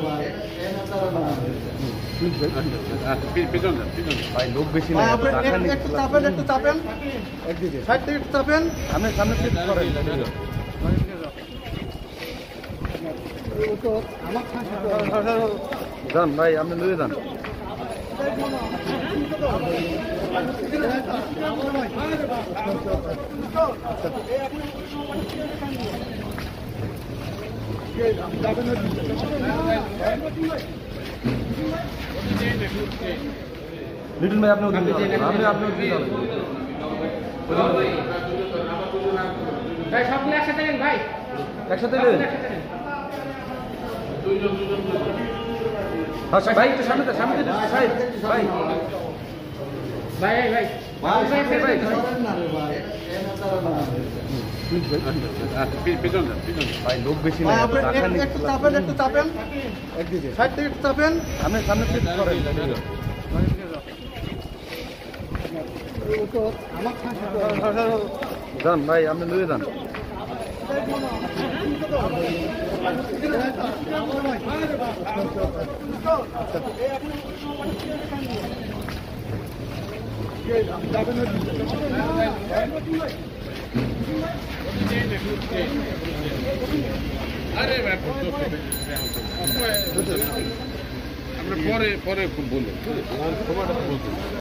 ভাই লোক বেশি না, একটু চাপেন একদিকে সাইড থেকে একটু চাপেন, সামনে ফিট করেন। যান ভাই, আপনি লয়ে যান। লিটন ভাই, আপনি ভাই সবগুলো একসাথে নেন ভাই, একসাথে নেন। ভাই একটু সামনে সাইড ভাই ভাই ভাই ভাই লোক বেশি না, একটু চাপেন একদিকে সাইড থেকে একটু চাপেন, সামনে ফিট করেন। যান ভাই, আপনি লয়ে যান। আরে আমরা পরে বলবো।